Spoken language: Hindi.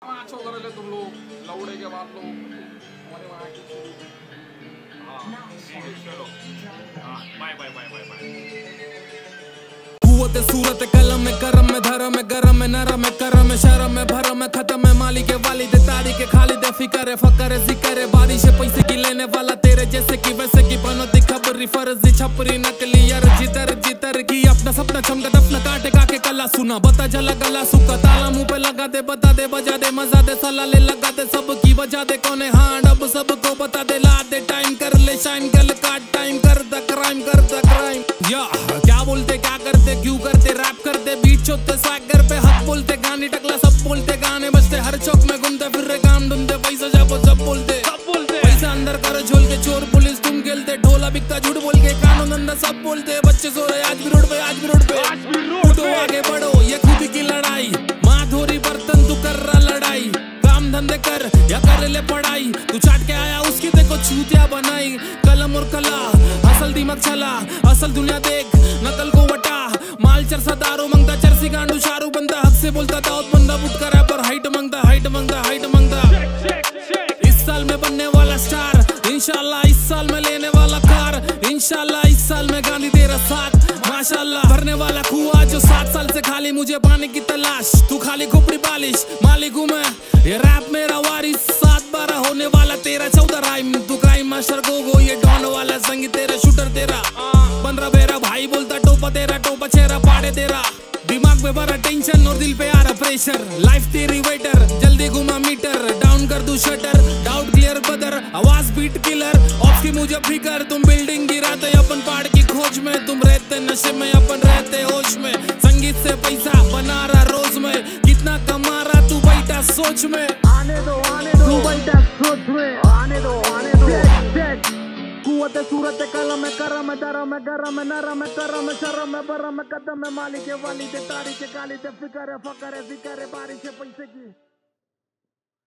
माचो कर ले तुम लोग लौड़े के बाद लोग हमारे वहाँ की चलो bye bye bye bye bye. कुव्वत सूरत कलम में करम में धर्म में गरम में नरम में करम में शर्म में भरम में खत्म में मालिक के वालिद तारीख के खालिद फिकर है फकर है जिक्र है बारिश है पैसे की लेने वाला तेरे जैसे की वैसे की बनो दी खबरी फर्जी छपरी नकली यार जितर जितर की अपना सपना चमका दफना काटे काके कला सुना बता जला गला सुका ताला मुंह पे लगा दे बता दे बजा दे मजा दे सला ले लगा दे सब की वजह दे कौन है हांड अब सबको बता दे ला दे टाइम कर ले शाइन कर ले काट टाइम कर द क्राइम या क्या बोलते क्या करते क्यों करते रैप करते बीट चोते स्वैगर पे हक बोलते गाने टकला सब बोलते गाने बजते हर चौक में घूमते फिर रहे काम ढूंढते पैसा जापो सब बोलते पैसा अंदर करो झोल के चोर पुलिस तुम खेलते ढोला बिकता झूठ बोल के कानून धंधा सब बोलते बच्चे सो रहे आज भी रोड पे आज भी रोड पे उठो आगे बढ़ो ये खुद की लड़ाई माँ धोरी बर्तन तू कर रहा लड़ाई काम धंधे कर या कर ले पढ़ाई तू चाट के आया उसकी देखो चूतिया बनाई कलम और कला असल दिमाग चला असल दुनिया देख नकल को वटा माल चरसा दारू मंगता चरसी गांडू शारू बंदा हक से बोलता दाऊद बंदा बुट कर पर हाइट मंगता हाइट मंगता हाइट मंगता इस साल में बनने वाला स्टार इंशाल्लाह इस साल में लेने वाला कार इंशाल्लाह इस साल में गांधी तेरा साथ माशाल्लाह भरने वाला कुआं जो 7 साल से खाली मुझे पाने की तलाश तू खाली खोपड़ी बालिश मालिक हूँ मैं ये रैप मेरा वारिस 7-12 होने वाला तेरा 14 राइम तू क्राइम मास्टर गो ये डॉन वाला संगी तेरा शूटर तेरा 15 बेरा भाई बोलता टोपा चेहरा पाड़े तेरा दिमाग में भरा टेंशन और दिल पे आ रहा प्रेशर लाइफ तेरी वेटर जल्दी घुमा मीटर डाउन कर दू शटर डाउट क्लियर बदर आवाज बीट किलर ऑफ की मुझे फिकर तुम बिल्डिंग गिराते अपन पहाड़ की खोज में तुम रहते नशे में अपन रहते होश में संगीत से पैसा बना रहा रोज में कितना कमा रहा तू बैठा सोच में आने दो तू बैठा सोच में आने दो कुव्वत सूरत कलम में करम में दरम में गरम में नरम में करम में शरम में बरम में कदम में मालिक के वालिद तारीख के कालिद फिकर है फकर है जिक्र है बारिश है पैसे की।